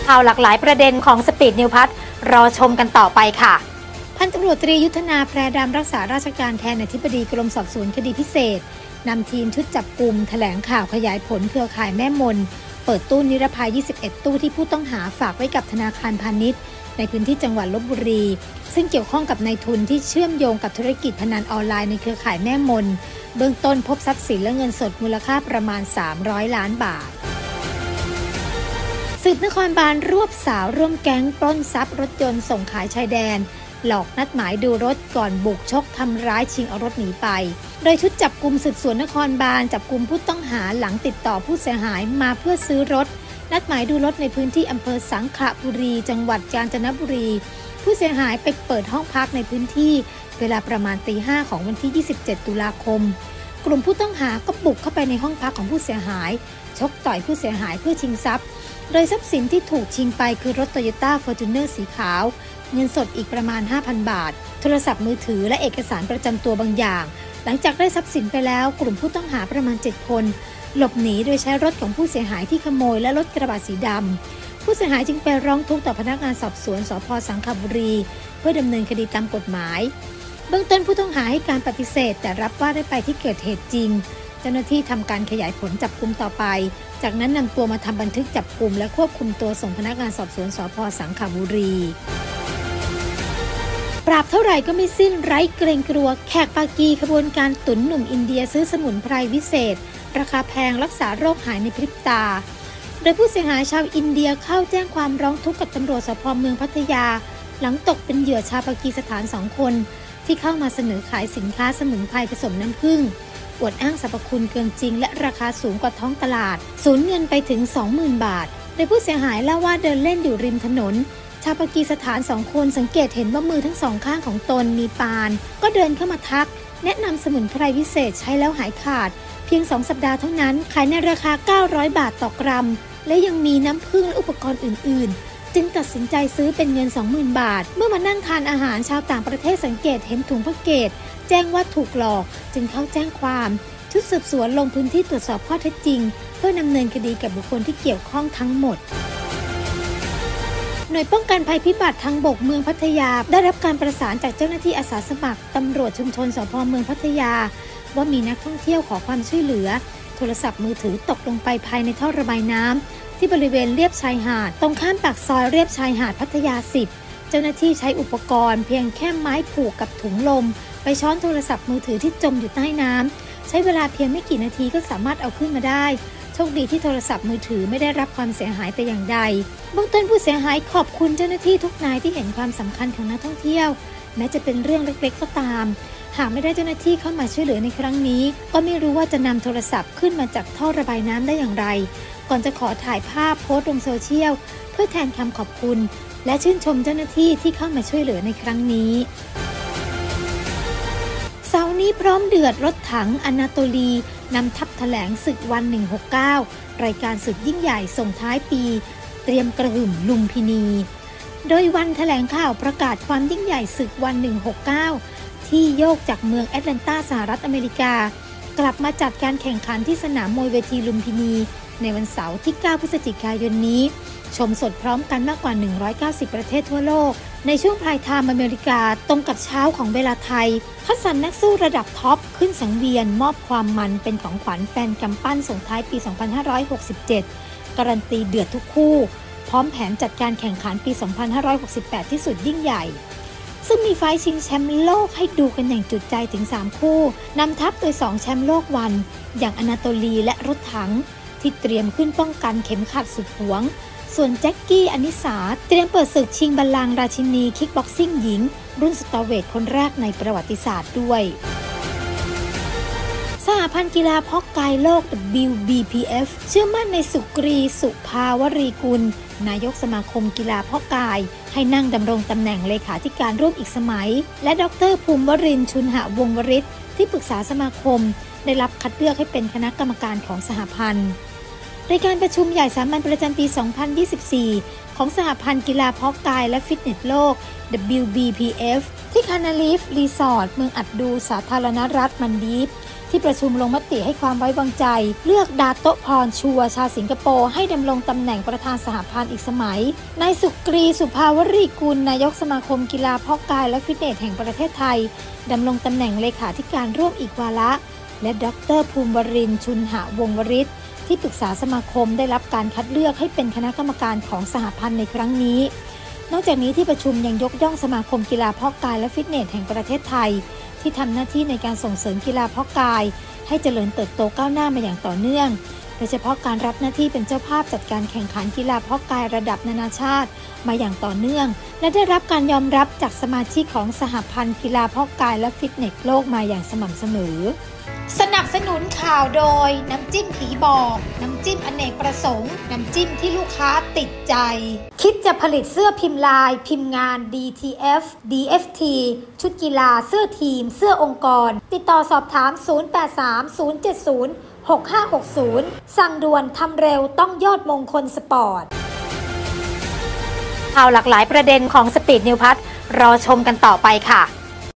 ข่าวหลากหลายประเด็นของสปีดนิวพัทรอชมกันต่อไปค่ะพันตำรวจตรียุทธนาแพรดำรักษาราชการแทนอธิบดีกรมสอบสวนคดีพิเศษนำทีมชุดจับกุมแถลงข่าวขยายผลเครือข่ายแม่มนเปิดตู้นิรภัย21ตู้ที่ผู้ต้องหาฝากไว้กับธนาคารพาณิชย์ในพื้นที่จังหวัดลพบุรีซึ่งเกี่ยวข้องกับนายทุนที่เชื่อมโยงกับธุรกิจพนันออนไลน์ในเครือข่ายแม่มนเบื้องต้นพบทรัพย์สินและเงินสดมูลค่าประมาณ300 ล้านบาทสืบนครบาลรวบสาวร่วมแก๊งปล้นทรัพย์รถยนต์ส่งขายชายแดนหลอกนัดหมายดูรถก่อนบุกชกทำร้ายชิงเอารถหนีไปโดยชุดจับกุมสืบสวนนครบาลจับกุมผู้ต้องหาหลังติดต่อผู้เสียหายมาเพื่อซื้อรถนัดหมายดูรถในพื้นที่อำเภอสังขละบุรีจังหวัดกาญจนบุรีผู้เสียหายไปเปิดห้องพักในพื้นที่เวลาประมาณตี 5ของวันที่27ตุลาคมกลุ่มผู้ต้องหาก็บุกเข้าไปในห้องพักของผู้เสียหายชกต่อยผู้เสียหายเพื่อชิงทรัพย์โดยทรัพย์สินที่ถูกชิงไปคือรถ Toyota Fortuner สีขาวเงินสดอีกประมาณ 5,000 บาทโทรศัพท์มือถือและเอกสารประจำตัวบางอย่างหลังจากได้ทรัพย์สินไปแล้วกลุ่มผู้ต้องหาประมาณ7คนหลบหนีโดยใช้รถของผู้เสียหายที่ขโมยและรถกระบะสีดำผู้เสียหายจึงไปร้องทุกข์ต่อพนักงานสอบสวนสภ.สังขบุรีเพื่อดำเนินคดีตามกฎหมายเบื้องต้นผู้ต้องหาให้การปฏิเสธแต่รับว่าได้ไปที่เกิดเหตุจริงเจ้าหน้าที่ทำการขยายผลจับกุมต่อไปจากนั้นนำตัวมาทำบันทึกจับกุมและควบคุมตัวส่งพนักงานสอบสวนสภ.สังขบุรีปราบเท่าไหร่ก็ไม่สิ้นไร้เกรงกลัวแขกปากีขบวนการตุ๋นหนุ่มอินเดียซื้อสมุนไพรวิเศษราคาแพงรักษาโรคหายในพริบตาโดยผู้เสียหายชาวอินเดียเข้าแจ้งความร้องทุกข์กับตำรวจสภ.เมืองพัทยาหลังตกเป็นเหยื่อชาวปากีสถาน2คนที่เข้ามาเสนอขายสินค้าสมุนไพรผสมน้ำผึ้งอวดอ้างสรรพคุณเกินจริงและราคาสูงกว่าท้องตลาดสูญเงินไปถึง 20,000 บาทโดยผู้เสียหายเล่าว่าเดินเล่นอยู่ริมถนนชาวปากีสถาน2คนสังเกตเห็นว่ามือทั้งสองข้างของตนมีปานก็เดินเข้ามาทักแนะนำสมุนไพรวิเศษใช้แล้วหายขาดเพียง2 สัปดาห์เท่านั้นขายในราคา900 บาทต่อกรัมและยังมีน้ำผึ้งและอุปกรณ์อื่นๆจึงตัดสินใจซื้อเป็นเงิน 20,000 บาทเมื่อมานั่งทานอาหารชาวต่างประเทศสังเกตเห็นถุงแพ็กเกจแจ้งว่าถูกหลอกจึงเข้าแจ้งความชุดสืบสวนลงพื้นที่ตรวจสอบข้อเท็จจริงเพื่อดำเนินคดีกับบุคคลที่เกี่ยวข้องทั้งหมดหน่วยป้องกันภัยพิบัติทางบกเมืองพัทยาได้รับการประสานจากเจ้าหน้าที่อาสาสมัครตำรวจชุมชนสภ.เมืองพัทยาว่ามีนักท่องเที่ยวขอความช่วยเหลือโทรศัพท์มือถือตกลงไปภายในท่อระบายน้ำที่บริเวณเลียบชายหาดตรงข้ามปากซอยเลียบชายหาดพัทยา10เจ้าหน้าที่ใช้อุปกรณ์เพียงแค่ไม้ผูกกับถุงลมไปช้อนโทรศัพท์มือถือที่จมอยู่ใต้น้ำใช้เวลาเพียงไม่กี่นาทีก็สามารถเอาขึ้นมาได้โชคดีที่โทรศัพท์มือถือไม่ได้รับความเสียหายแต่อย่างใดเบื้องต้นผู้เสียหายขอบคุณเจ้าหน้าที่ทุกนายที่เห็นความสำคัญของนักท่องเที่ยวแม้จะเป็นเรื่องเล็กๆก็ตามหากไม่ได้เจ้าหน้าที่เข้ามาช่วยเหลือในครั้งนี้ก็ไม่รู้ว่าจะนำโทรศัพท์ขึ้นมาจากท่อระบายน้ำได้อย่างไรก่อนจะขอถ่ายภาพโพสต์ลงโซเชียลเพื่อแทนคำขอบคุณและชื่นชมเจ้าหน้าที่ที่เข้ามาช่วยเหลือในครั้งนี้เสาร์นี้พร้อมเดือดรถถังอนาโตลีนำทัพแถลงศึกวัน169รายการศึกยิ่งใหญ่ส่งท้ายปีเตรียมกระหึ่มลุมพินีโดยวันแถลงข่าวประกาศความยิ่งใหญ่ศึกวัน169ที่โยกจากเมืองแอตแลนตาสหรัฐอเมริกากลับมาจัดการแข่งขันที่สนามมวยเวทีลุมพินีในวันเสาร์ที่9พฤศจิกายนนี้ชมสดพร้อมกันมากกว่า190ประเทศทั่วโลกในช่วงพายไทม์อเมริกาตรงกับเช้าของเวลาไทยคัดสรรนักสู้ระดับท็อปขึ้นสังเวียนมอบความมันเป็นของขวัญแฟนกำปั้นส่งท้ายปี2567การันตีเดือดทุกคู่พร้อมแผนจัดการแข่งขันปี2568ที่สุดยิ่งใหญ่ซึ่งมีไฟท์ชิงแชมป์โลกให้ดูกันอย่างจุใจถึง3คู่นำทัพโดย2แชมป์โลกวันอย่างอนาโตลีและรถถังที่เตรียมขึ้นป้องกันเข็มขัดสุดหวงส่วนแจ็คกี้อนิสาเตรียมเปิดศึกชิงบัลลังก์ราชินีคิกบ็อกซิ่งหญิงรุ่นสตอเวทคนแรกในประวัติศาสตร์ด้วยสหพันธ์กีฬาเพาะกายโลก WBPF เชื่อมั่นในสุกรีสุภาวรีกุลนายกสมาคมกีฬาเพาะกายให้นั่งดำรงตำแหน่งเลขาธิการร่วมอีกสมัยและดร.ภูมิวรินทร์ชุนหวงศ์วริศที่ปรึกษาสมาคมได้รับคัดเลือกให้เป็นคณะกรรมการของสหพันธ์ในการประชุมใหญ่สามัญประจำปี 2024 ของสหพันธ์กีฬาเพาะกายและฟิตเนสโลก WBPF ที่คานาลีฟรีสอร์ทเมืองอัดดูสาธารณรัฐมันดีฟที่ประชุมลงมติให้ความไว้วางใจเลือกดาโตะพรชัวชาวสิงคโปร์ให้ดำรงตำแหน่งประธานสหพันธ์อีกสมัยนายสุกรีสุภาวรีกุลนายกสมาคมกีฬาเพาะกายและฟิตเนสแห่งประเทศไทยดำรงตำแหน่งเลขาธิการร่วมอีกวาระและดร.ภูมิวรินทร์ชุนหวงศ์วริศที่ปรึกษาสมาคมได้รับการคัดเลือกให้เป็นคณะกรรมการของสหพันธ์ในครั้งนี้นอกจากนี้ที่ประชุมยังยกย่องสมาคมกีฬาเพาะกายและฟิตเนสแห่งประเทศไทยที่ทำหน้าที่ในการส่งเสริมกีฬาเพาะกายให้เจริญเติบโตก้าวหน้ามาอย่างต่อเนื่องโดยเฉพาะการรับหน้าที่เป็นเจ้าภาพจัดการแข่งขันกีฬาเพาะกายระดับนานาชาติมาอย่างต่อเนื่องและได้รับการยอมรับจากสมาชิกของสหพันธ์กีฬาเพาะกายและฟิตเนสโลกมาอย่างสม่ำเสมอสนับสนุนข่าวโดยน้ำจิ้มผีบอกน้ำจิ้มอเนกประสงค์น้ำจิ้มที่ลูกค้าติดใจคิดจะผลิตเสื้อพิมพ์ลายพิมพ์งาน DTF DFT ชุดกีฬาเสื้อทีมเสื้อองค์กรติดต่อสอบถาม 0830706560 สั่งด่วนทำเร็วต้องยอดมงคลสปอร์ตข่าวหลากหลายประเด็นของสปีดนิวพัทรอชมกันต่อไปค่ะ